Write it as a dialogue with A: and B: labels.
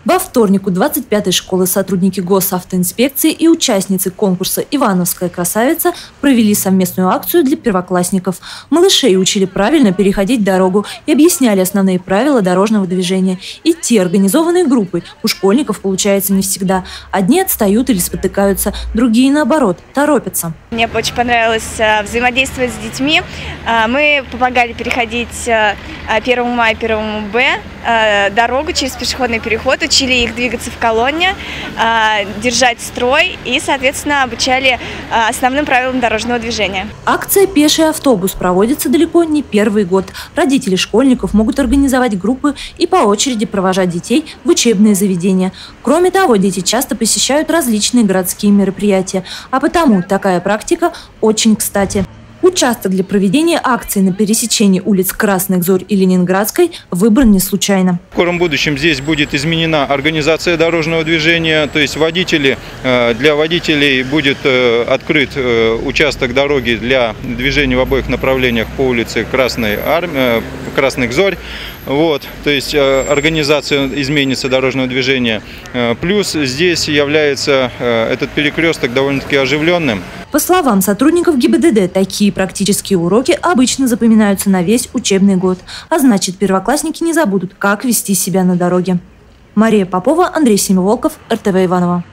A: Во вторник у 25-й школы сотрудники госавтоинспекции и участницы конкурса «Ивановская красавица» провели совместную акцию для первоклассников. Малышей учили правильно переходить дорогу и объясняли основные правила дорожного движения. Идти организованной группой у школьников получается не всегда. Одни отстают или спотыкаются, другие, наоборот, торопятся.
B: Мне очень понравилось взаимодействовать с детьми. Мы помогали переходить 1 мая, 1 Б дорогу через пешеходный переход, учили их двигаться в колонне, держать строй и, соответственно, обучали основным правилам дорожного движения.
A: Акция «Пеший автобус» проводится далеко не первый год. Родители школьников могут организовать группы и по очереди провожать детей в учебные заведения. Кроме того, дети часто посещают различные городские мероприятия, а потому такая практика очень кстати. Участок для проведения акции на пересечении улиц Красных Зорь и Ленинградской выбран не случайно.
C: В скором будущем здесь будет изменена организация дорожного движения, то есть для водителей будет открыт участок дороги для движения в обоих направлениях по улице Красных Зорь. То есть организация изменится дорожного движения. Плюс здесь является этот перекресток довольно-таки оживленным.
A: По словам сотрудников ГИБДД, такие практические уроки обычно запоминаются на весь учебный год. А значит, первоклассники не забудут, как вести себя на дороге. Мария Попова, Андрей Семиволков, РТВ Иваново.